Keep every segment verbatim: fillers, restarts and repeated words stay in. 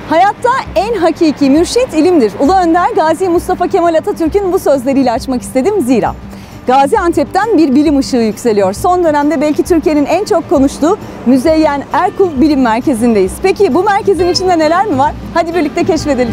Hayatta en hakiki mürşit ilimdir. Ulu Önder Gazi Mustafa Kemal Atatürk'ün bu sözleriyle açmak istedim zira. Gaziantep'ten bir bilim ışığı yükseliyor. Son dönemde belki Türkiye'nin en çok konuştuğu Müzeyyen Erkul Bilim Merkezi'ndeyiz. Peki bu merkezin içinde neler mi var? Hadi birlikte keşfedelim.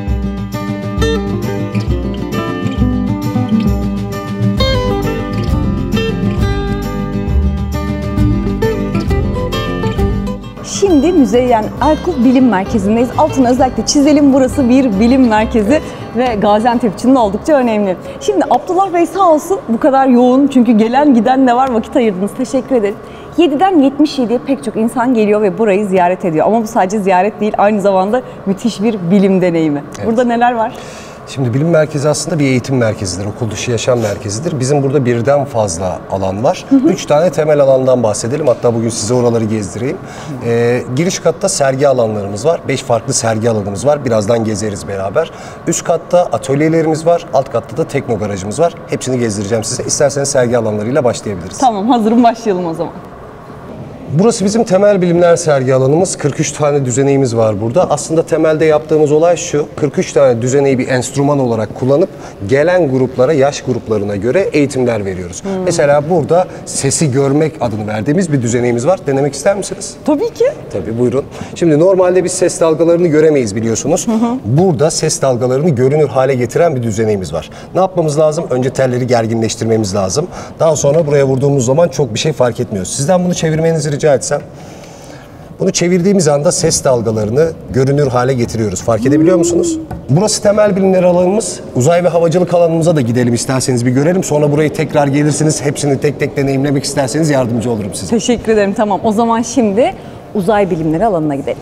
Şimdi Müzeyyen Erkul Bilim Merkezi'ndeyiz. Altını özellikle çizelim, burası bir bilim merkezi ve Gaziantep için de oldukça önemli. Şimdi Abdullah Bey sağ olsun bu kadar yoğun, çünkü gelen giden de var, vakit ayırdınız. Teşekkür ederim. yediden yetmiş yediye pek çok insan geliyor ve burayı ziyaret ediyor. Ama bu sadece ziyaret değil, aynı zamanda müthiş bir bilim deneyimi. Evet. Burada neler var? Şimdi bilim merkezi aslında bir eğitim merkezidir, okul dışı yaşam merkezidir. Bizim burada birden fazla alan var. Hı hı. Üç tane temel alandan bahsedelim. Hatta bugün size oraları gezdireyim. Ee, giriş katta sergi alanlarımız var. Beş farklı sergi alanımız var. Birazdan gezeriz beraber. Üst katta atölyelerimiz var. Alt katta da tekno garajımız var. Hepsini gezdireceğim size. İsterseniz sergi alanlarıyla başlayabiliriz. Tamam, hazırım, başlayalım o zaman. Burası bizim temel bilimler sergi alanımız. kırk üç tane düzeneğimiz var burada. Aslında temelde yaptığımız olay şu: kırk üç tane düzeneği bir enstrüman olarak kullanıp gelen gruplara, yaş gruplarına göre eğitimler veriyoruz. Hmm. Mesela burada sesi görmek adını verdiğimiz bir düzeneğimiz var. Denemek ister misiniz? Tabii ki. Tabii, buyurun. Şimdi normalde biz ses dalgalarını göremeyiz biliyorsunuz. Hı hı. Burada ses dalgalarını görünür hale getiren bir düzeneğimiz var. Ne yapmamız lazım? Önce telleri gerginleştirmemiz lazım. Daha sonra buraya vurduğumuz zaman çok bir şey fark etmiyor. Sizden bunu çevirmenizi rica etsem. Bunu çevirdiğimiz anda ses dalgalarını görünür hale getiriyoruz. Fark edebiliyor musunuz? Burası temel bilimler alanımız. Uzay ve havacılık alanımıza da gidelim isterseniz, bir görelim. Sonra burayı tekrar gelirsiniz. Hepsini tek tek deneyimlemek isterseniz yardımcı olurum size. Teşekkür ederim. Tamam. O zaman şimdi uzay bilimleri alanına gidelim.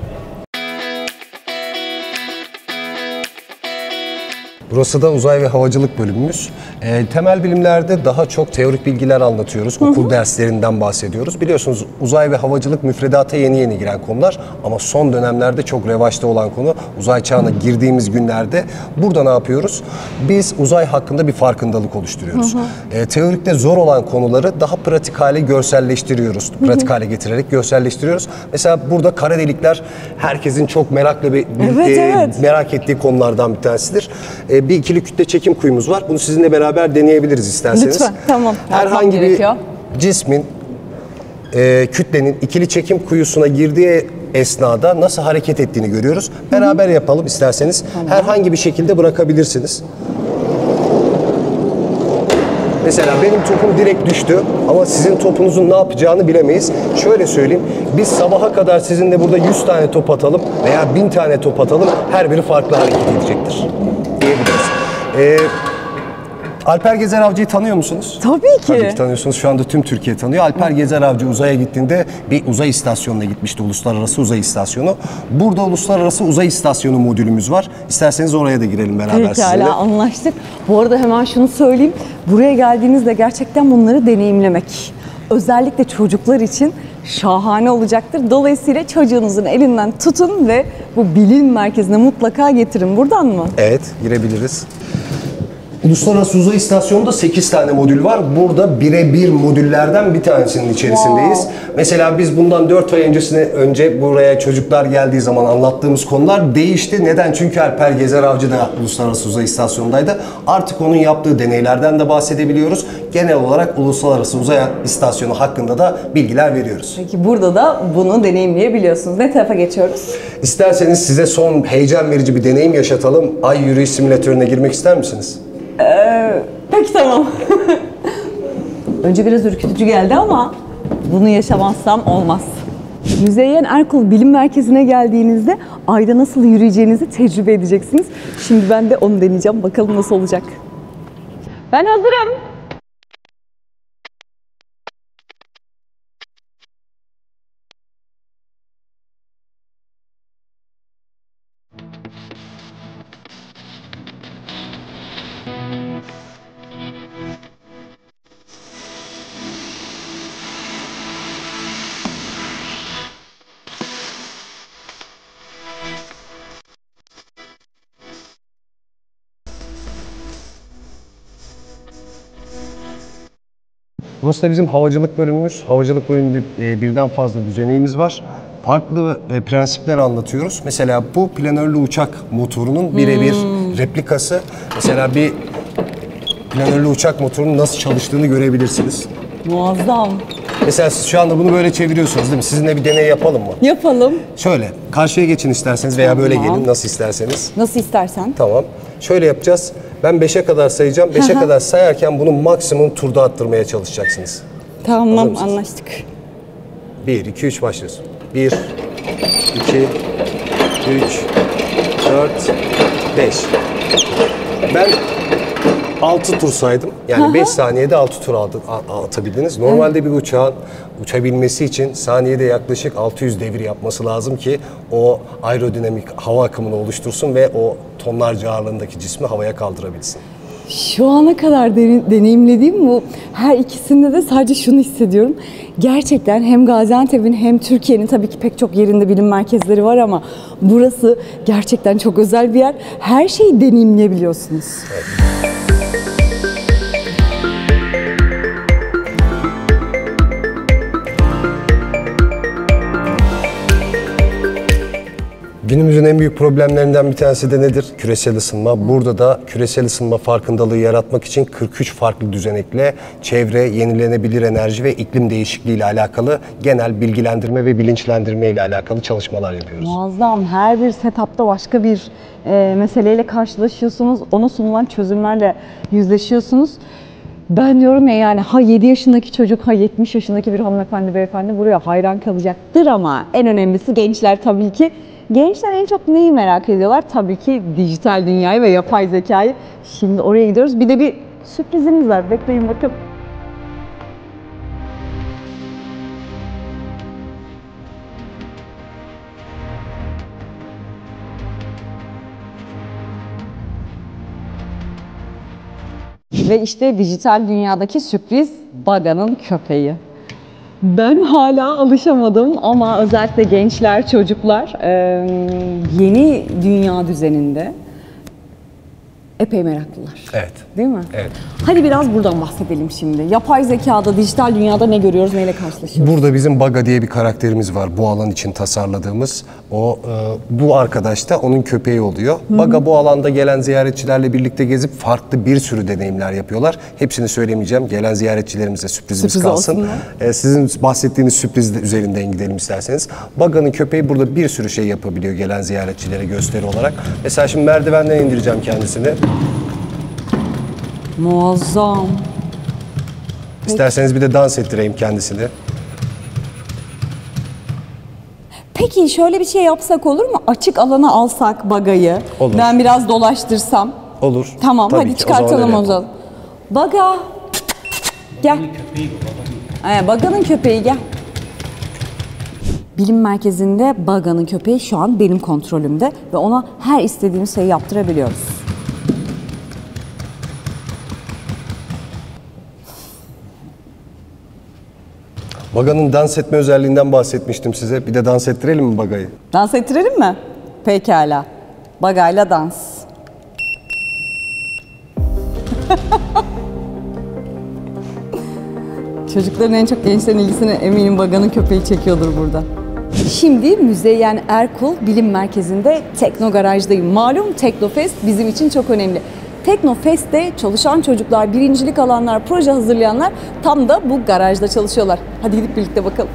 Burası da uzay ve havacılık bölümümüz. E, temel bilimlerde daha çok teorik bilgiler anlatıyoruz. Hı hı. Okul derslerinden bahsediyoruz. Biliyorsunuz uzay ve havacılık müfredata yeni yeni giren konular. Ama son dönemlerde çok revaçta olan konu. Uzay çağına girdiğimiz günlerde burada ne yapıyoruz? Biz uzay hakkında bir farkındalık oluşturuyoruz. Hı hı. E, teorikte zor olan konuları daha pratik hale görselleştiriyoruz. Hı hı. Pratik hale getirerek görselleştiriyoruz. Mesela burada kara delikler herkesin çok merakla bir, evet, e, evet. merak ettiği konulardan bir tanesidir. E, bir ikili kütle çekim kuyumuz var. Bunu sizinle beraber deneyebiliriz isterseniz. Lütfen, tamam. Herhangi bir cismin, e, kütlenin ikili çekim kuyusuna girdiği esnada nasıl hareket ettiğini görüyoruz. Beraber yapalım isterseniz. Tamam. Herhangi bir şekilde bırakabilirsiniz. Mesela benim topum direkt düştü ama sizin topunuzun ne yapacağını bilemeyiz. Şöyle söyleyeyim, biz sabaha kadar sizinle burada yüz tane top atalım veya bin tane top atalım, her biri farklı hareket edecektir diyebiliriz. Ee, Alper Gezer Avcı'yı tanıyor musunuz? Tabii ki. Tabii ki tanıyorsunuz. Şu anda tüm Türkiye tanıyor. Alper Gezer Avcı uzaya gittiğinde bir uzay istasyonuna gitmişti. Uluslararası Uzay İstasyonu. Burada Uluslararası Uzay İstasyonu modülümüz var. İsterseniz oraya da girelim beraber Pekala, sizinle. Pekala, anlaştık. Bu arada hemen şunu söyleyeyim. Buraya geldiğinizde gerçekten bunları deneyimlemek, özellikle çocuklar için şahane olacaktır. Dolayısıyla çocuğunuzun elinden tutun ve bu bilim merkezine mutlaka getirin. Buradan mı? Evet, girebiliriz. Uluslararası Uzay İstasyonu'nda sekiz tane modül var. Burada birebir modüllerden bir tanesinin içerisindeyiz. Wow. Mesela biz bundan dört ay öncesine önce buraya çocuklar geldiği zaman anlattığımız konular değişti. Neden? Çünkü Alper Gezer Avcı da Uluslararası Uzay İstasyonu'ndaydı. Artık onun yaptığı deneylerden de bahsedebiliyoruz. Genel olarak Uluslararası Uzay İstasyonu hakkında da bilgiler veriyoruz. Peki burada da bunu deneyimleyebiliyorsunuz. Ne tarafa geçiyoruz? İsterseniz size son heyecan verici bir deneyim yaşatalım. Ay yürüyüş simülatörüne girmek ister misiniz? Ee, peki tamam. Önce biraz ürkütücü geldi ama bunu yaşamazsam olmaz. Müzeyyen Erkul Bilim Merkezi'ne geldiğinizde ayda nasıl yürüyeceğinizi tecrübe edeceksiniz. Şimdi ben de onu deneyeceğim. Bakalım nasıl olacak. Ben hazırım. Burası da bizim havacılık bölümümüz. Havacılık bölümünde birden fazla düzeneğimiz var. farklı e, prensipler anlatıyoruz. Mesela bu planörlü uçak motorunun birebir Hmm. replikası. Mesela bir planörlü uçak motorunun nasıl çalıştığını görebilirsiniz. Muazzam. Mesela siz şu anda bunu böyle çeviriyorsunuz değil mi? Sizinle bir deney yapalım mı? Yapalım. Şöyle, karşıya geçin isterseniz veya böyle Tamam. gelin, nasıl isterseniz. Nasıl istersen. Tamam. Şöyle yapacağız. Ben beşe kadar sayacağım. beşe kadar sayarken bunu maksimum turda attırmaya çalışacaksınız. Hazır Tamam, mısınız? anlaştık. bir, iki, üç başlıyoruz. bir, iki, üç, dört, beş. Ben altı tur saydım. Yani beş saniyede altı tur aldı, a- atabildiniz. Normalde bir uçağın uçabilmesi için saniyede yaklaşık altı yüz devir yapması lazım ki o aerodinamik hava akımını oluştursun ve o tonlarca ağırlığındaki cismi havaya kaldırabilsin. Şu ana kadar de- deneyimlediğim bu her ikisinde de sadece şunu hissediyorum. Gerçekten hem Gaziantep'in hem Türkiye'nin tabii ki pek çok yerinde bilim merkezleri var ama burası gerçekten çok özel bir yer. Her şeyi deneyimleyebiliyorsunuz. Günümüzün en büyük problemlerinden bir tanesi de nedir? Küresel ısınma. Burada da küresel ısınma farkındalığı yaratmak için kırk üç farklı düzenekle çevre, yenilenebilir enerji ve iklim değişikliği ile alakalı genel bilgilendirme ve bilinçlendirme ile alakalı çalışmalar yapıyoruz. Muazzam. Her bir setupta başka bir e, meseleyle karşılaşıyorsunuz. Ona sunulan çözümlerle yüzleşiyorsunuz. Ben diyorum ya yani ha yedi yaşındaki çocuk ha yetmiş yaşındaki bir hanımefendi beyefendi buraya hayran kalacaktır ama en önemlisi gençler tabii ki. Gençler en çok neyi merak ediyorlar? Tabii ki dijital dünyayı ve yapay zekayı. Şimdi oraya gidiyoruz. Bir de bir sürprizimiz var. Bekleyin bakın. Ve işte dijital dünyadaki sürpriz Baga'nın köpeği. Ben hala alışamadım ama özellikle gençler, çocuklar e, yeni dünya düzeninde epey meraklılar. Evet. Değil mi? Evet. Hadi biraz buradan bahsedelim şimdi. Yapay zekada, dijital dünyada ne görüyoruz, neyle karşılaşıyoruz? Burada bizim Baga diye bir karakterimiz var bu alan için tasarladığımız. O e, bu arkadaş da onun köpeği oluyor. Baga bu alanda gelen ziyaretçilerle birlikte gezip farklı bir sürü deneyimler yapıyorlar. Hepsini söylemeyeceğim. Gelen ziyaretçilerimize sürprizimiz Sürpriz kalsın. olsunlar. E, sizin bahsettiğiniz sürpriz üzerinden gidelim isterseniz. Baga'nın köpeği burada bir sürü şey yapabiliyor gelen ziyaretçilere gösteri olarak. Mesela şimdi merdivenden indireceğim kendisini. Muazzam. İsterseniz bir de dans ettireyim kendisini. Peki şöyle bir şey yapsak olur mu? Açık alana alsak Baga'yı. Olur. Ben biraz dolaştırsam. Olur. Tamam Tabii hadi ki. O zaman çıkartalım öyle o yapalım. zaman. Baga. Gel. Ee, Baga'nın köpeği gel. Bilim merkezinde Baga'nın köpeği şu an benim kontrolümde ve ona her istediğim şeyi yaptırabiliyoruz. Baga'nın dans etme özelliğinden bahsetmiştim size. Bir de dans ettirelim mi Baga'yı? Dans ettirelim mi? Pekala. Baga'yla dans. Çocukların en çok gençlerin ilgisini eminim Baga'nın köpeği çekiyordur burada. Şimdi Müzeyyen Erkul Bilim Merkezi'nde Tekno Garaj'dayım. Malum Teknofest bizim için çok önemli. Teknofest'te çalışan çocuklar, birincilik alanlar, proje hazırlayanlar tam da bu garajda çalışıyorlar. Hadi gidip birlikte bakalım.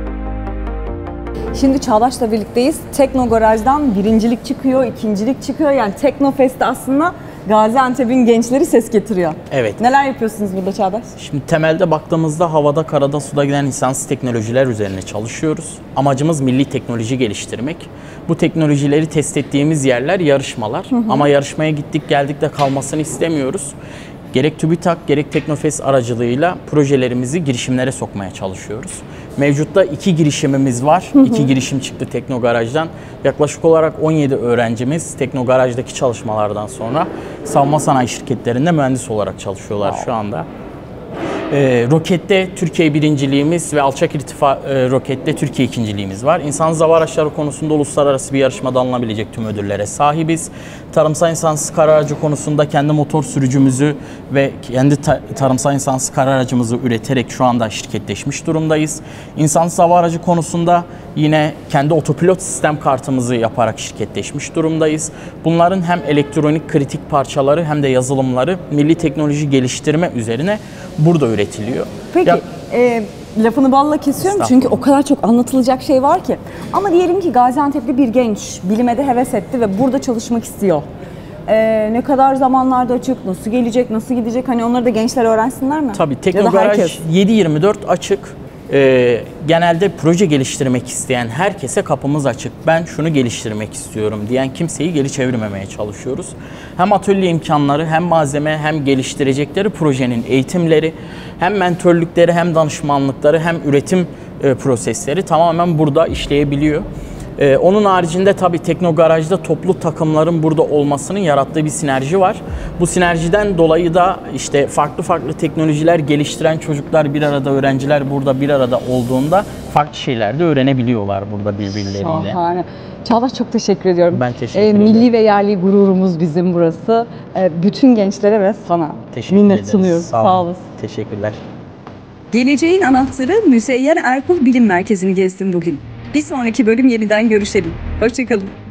Şimdi Çağdaş'la birlikteyiz. Tekno Garaj'dan birincilik çıkıyor, ikincilik çıkıyor. Yani Teknofest'te aslında Gaziantep'in gençleri ses getiriyor. Evet. Neler yapıyorsunuz burada Çağdaş? Şimdi temelde baktığımızda havada, karada, suda giden insansız teknolojiler üzerine çalışıyoruz. Amacımız milli teknoloji geliştirmek. Bu teknolojileri test ettiğimiz yerler yarışmalar. Hı hı. Ama yarışmaya gittik geldik de kalmasını istemiyoruz. Gerek TÜBİTAK gerek Teknofest aracılığıyla projelerimizi girişimlere sokmaya çalışıyoruz. Mevcutta iki girişimimiz var. Hı hı. İki girişim çıktı Teknogaraj'dan. Yaklaşık olarak on yedi öğrencimiz Teknogaraj'daki çalışmalardan sonra savunma sanayi şirketlerinde mühendis olarak çalışıyorlar wow. şu anda. E, rokette Türkiye birinciliğimiz ve alçak irtifa e, rokette Türkiye ikinciliğimiz var. İnsansız hava araçları konusunda uluslararası bir yarışmada alınabilecek tüm ödüllere sahibiz. Tarımsal insansız kara aracı konusunda kendi motor sürücümüzü ve kendi ta tarımsal insansız kara aracımızı üreterek şu anda şirketleşmiş durumdayız. İnsansız hava aracı konusunda yine kendi otopilot sistem kartımızı yaparak şirketleşmiş durumdayız. Bunların hem elektronik kritik parçaları hem de yazılımları milli teknoloji geliştirme üzerine burada üretiliyor. Peki, Ya, e, lafını balla kesiyorum çünkü o kadar çok anlatılacak şey var ki. Ama diyelim ki Gaziantep'li bir genç bilime de heves etti ve burada çalışmak istiyor. E, ne kadar zamanlarda açık, nasıl gelecek, nasıl gidecek? Hani onları da gençler öğrensinler mi? Tabii Ya da Teknogaraj herkes. yedi yirmi dört açık. Ee, genelde proje geliştirmek isteyen herkese kapımız açık. Ben şunu geliştirmek istiyorum diyen kimseyi geri çevirmemeye çalışıyoruz. Hem atölye imkanları, hem malzeme, hem geliştirecekleri projenin eğitimleri, hem mentörlükleri, hem danışmanlıkları, hem üretim e, prosesleri tamamen burada işleyebiliyor. Ee, onun haricinde tabii Teknogaraj'da toplu takımların burada olmasının yarattığı bir sinerji var. Bu sinerjiden dolayı da işte farklı farklı teknolojiler geliştiren çocuklar bir arada, öğrenciler burada bir arada olduğunda farklı şeyler de öğrenebiliyorlar burada birbirleriyle. Şahane. Çağdaş, çok teşekkür ediyorum. Ben teşekkür Ee, ederim. milli ve yerli gururumuz bizim burası. Ee, bütün gençlere ve sana Teşekkür minnet ederiz. sunuyoruz. Sağ olun. Sağ olasın. Teşekkürler. Geleceğin anahtarı Müzeyyen Erkul Bilim Merkezi'ni gezdim bugün. Bir sonraki bölüm yeniden görüşelim. Hoşçakalın.